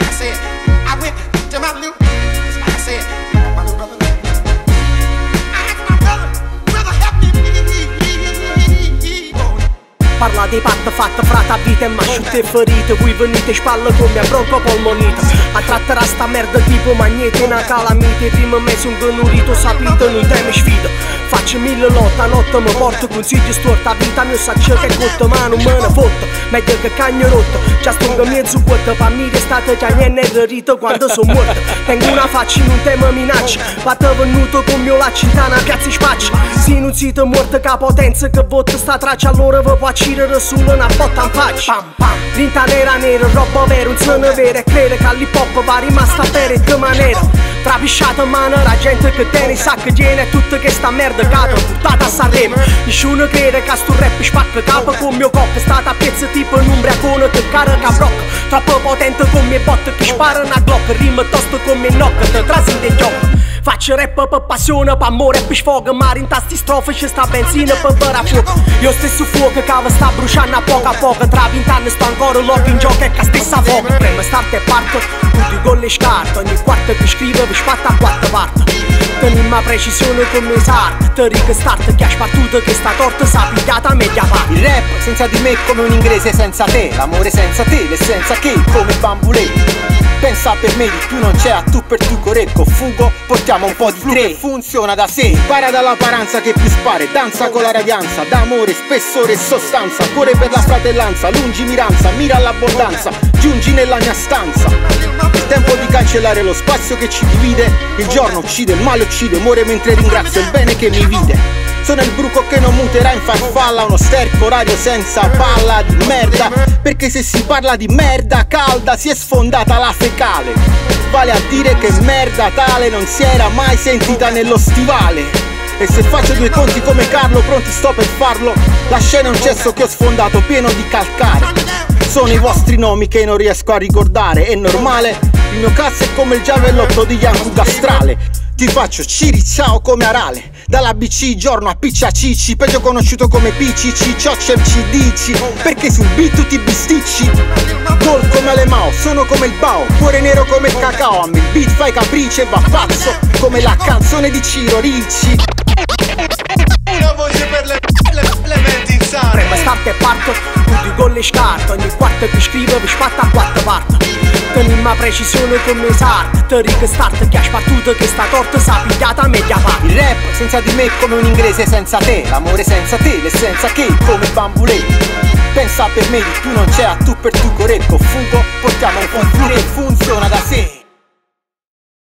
I said, I went to my little, I said, my little brother, I asked my brother, help me. Parla dei pat fatte frata a vita e masciute e ferite. Voi venite spalle come a broncopolmonite. A tratterà sta merda tipo magnete una calamite. Prima me son gănurito sapite non teme sfida. Faccio mille lotte a notte mi porto consigli storta. A vita mia saccia che cotta ma non me ne fotta. Meglio che cagno rotta. Già stongo mezzo quota. Pa mi restate già niente rito quando son morta. Tengo una faccia in un tema minaccia. Vate venuto con mio la cintana piazza spaccia. Se non siete morte ca potenza che vota sta traccia allora vi può cirere solo una botta in faccia. Tinta nera nera, roba vera, un seno vero. E crede che all'hip hop va rimasta bere in che maniera. Trapisciata in mano la gente che tiene i sacchi tiene e tutta questa merda che ha portata a Sanremo. Nessuno crede che sto rap spacca capo con mio cocco. È stata a pezzo tipo un umbriacone che carica brocca. Troppo potente con mie botte che sparano a glock. Rima tosto con mie notte, te trasi in gioco. Faccio rap per passione, per amore e per sfogo. Mare in tasti strofe ci sta benzina per bere a fuoco. Io stesso fuoco che vi sta bruciando a poco. Tra 20 anni sto ancora loco in gioco e che stessa fuoco. Prima start e parto, tutti con le scarpe. Ogni quarto che scrivo vi spatta a quattro parti. Tenimma precisione come esatto. Te ric start che ha spartuto che sta torta s'ha pigliata a media parte. Il rap senza di me è come un inglese senza te. L'amore senza te, l'essenza che come bambulè. Pensa per me di più non c'è, a tu per tu corretto fugo, portiamo un po' di tre, funziona da sé. Impara dalla paranza che più spare, danza con la radianza, d'amore, spessore e sostanza. Cuore per la fratellanza, lungimiranza, mira all'abbondanza, giungi nella mia stanza. È tempo di cancellare lo spazio che ci divide. Il giorno uccide, il male uccide, muore mentre ringrazio il bene che mi vide. Sono il bruco che non muterà in farfalla, uno sterco orario senza palla di merda. Perché se si parla di merda calda si è sfondata la fecale. Vale a dire che merda tale non si era mai sentita nello stivale. E se faccio due conti come Carlo, pronti sto per farlo. La scena è un cesso che ho sfondato pieno di calcare. Sono i vostri nomi che non riesco a ricordare. È normale, il mio cazzo è come il giavellotto di Yankuga Astrale. Ti faccio ciri ciao come Arale. Dalla BC giorno a Piccia Cicci, peggio conosciuto come PCC, Cioccer CDC. Perché sul beat tu ti bisticci. Gol come le Mao, sono come il Bao, cuore nero come il cacao. A me il beat fai capriccio e va pazzo come la canzone di Ciro Ricci. Una voce per le menti insane. Prima start e parto, tutti con le scarpe. Ogni quarto che scrivo vi spatta a quattro parti. Tenimma precisione come esatto. Te ric start che ha spartuto che sta torta s'ha pigliata a media parte. Il rap senza di me è come un inglese senza te. L'amore senza te, l'essenza che come bambulè. Pensa per me di più non c'è, a tu per tu corretto fugo, portiamo un po' di